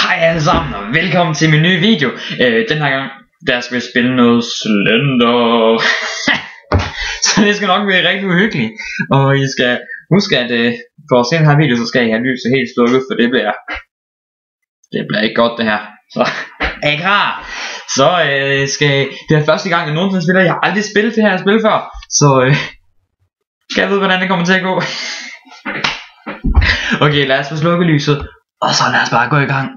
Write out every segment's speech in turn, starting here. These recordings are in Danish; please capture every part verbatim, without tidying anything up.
Hej alle sammen og velkommen til min nye video. øh, Den her gang der skal vi spille noget Slender. Så det skal nok blive rigtig uhyggeligt. Og I skal huske at øh, for at se den her video, så skal I have lyset helt slukket, for det bliver Det bliver ikke godt det her. Så er I klar? Så øh, skal det er første gang jeg nogensinde spiller. Jeg har aldrig spillet det her spil før, så øh, skal jeg vide hvordan det kommer til at gå. Okay, lad os få slukket lyset, og så lad os bare gå i gang.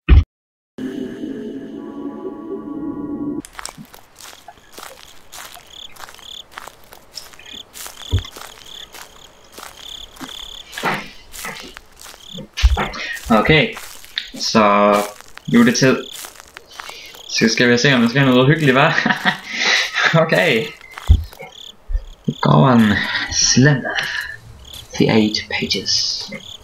Okay, så nu er det tid. Så skal vi se om der sker noget hyggeligt, hva'? Okay. Go on, Slender. The eight pages.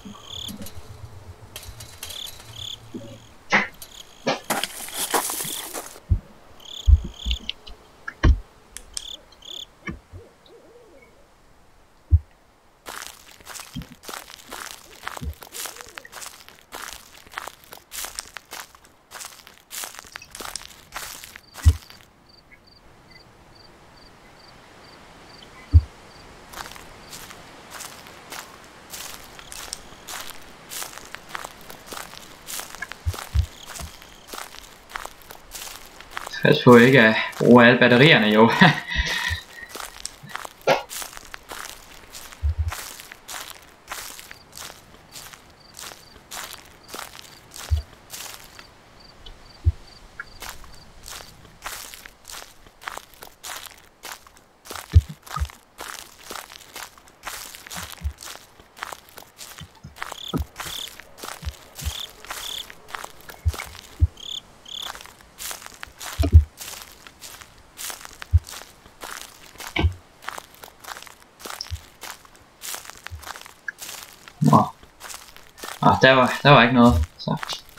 Pas på ikke at bruge alle batterierne jo. Åh, oh, der var der var ikke noget. Så.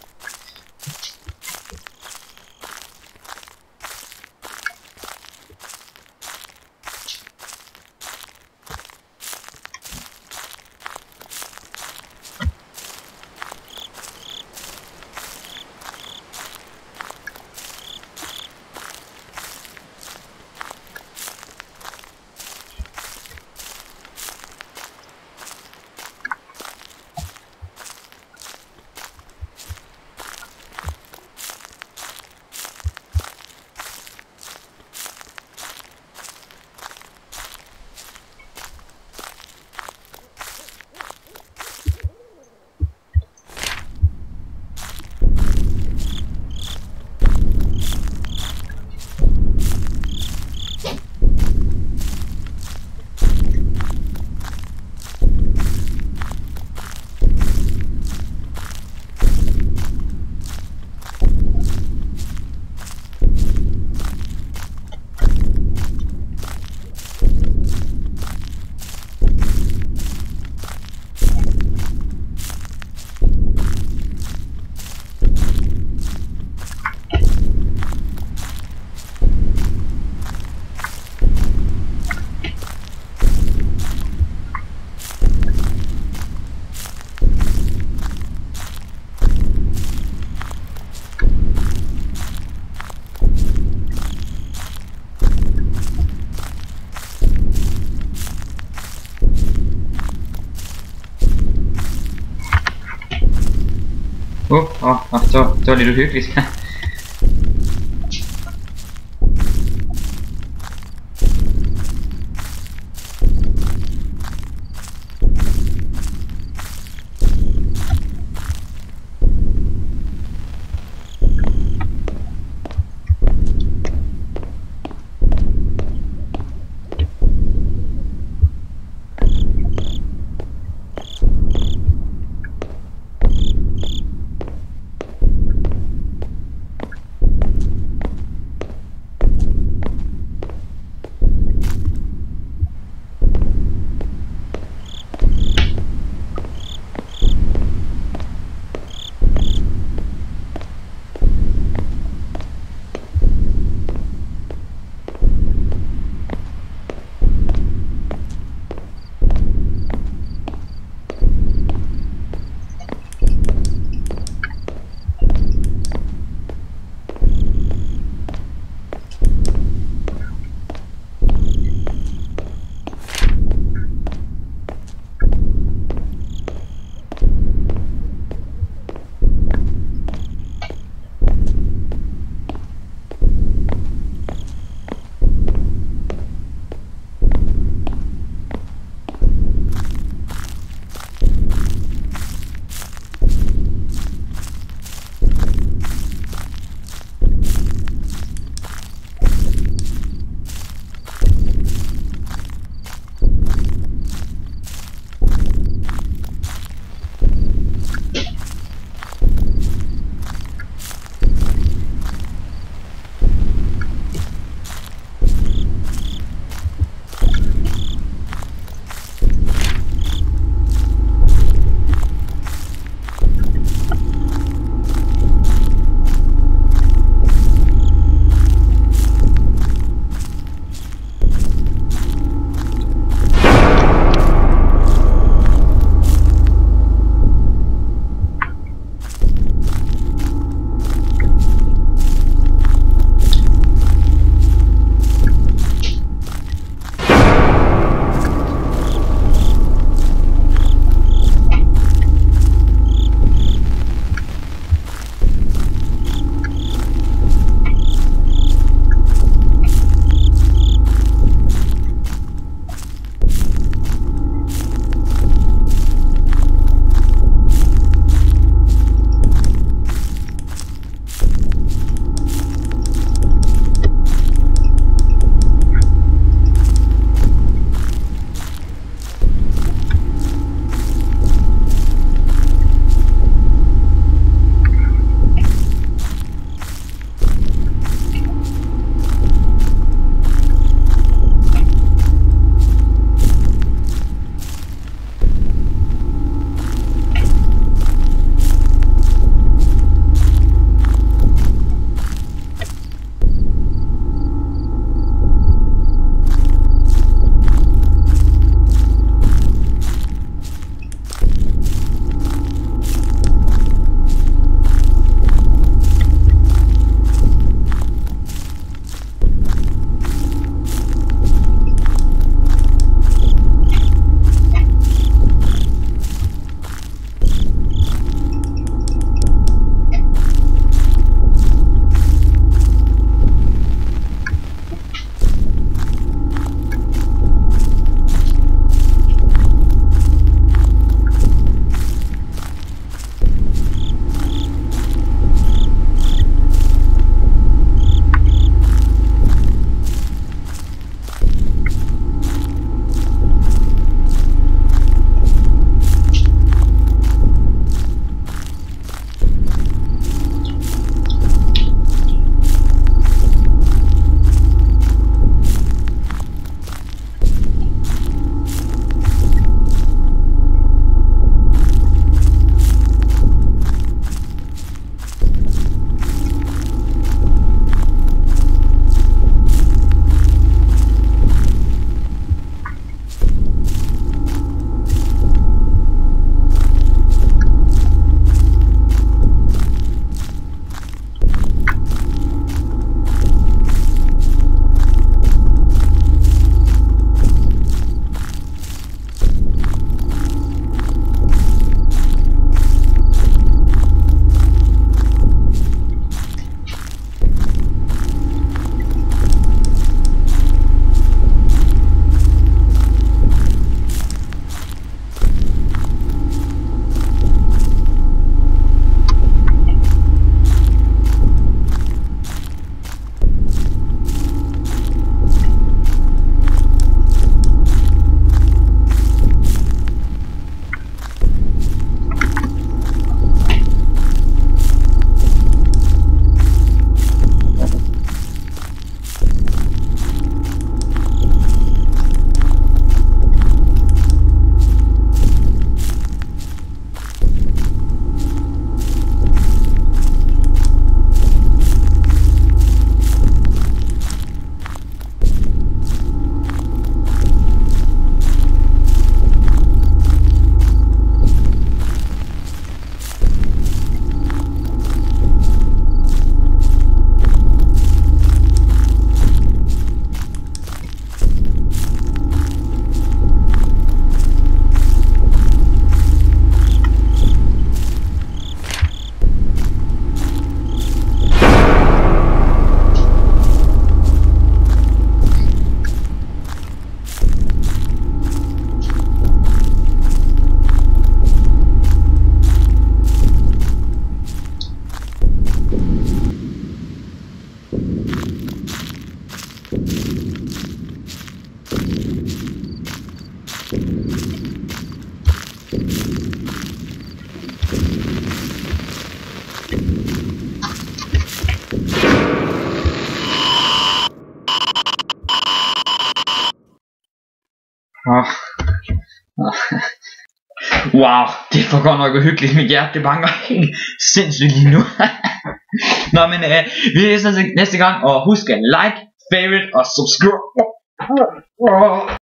Åh, åh, åh, det var, det var lidt uhyggeligt. Wow, det er for godt nok uhyggeligt. Mit hjerte, det banker helt sindssygt lige nu. Nå, men øh, vi ses næste gang, og husk at like, favorite og subscribe.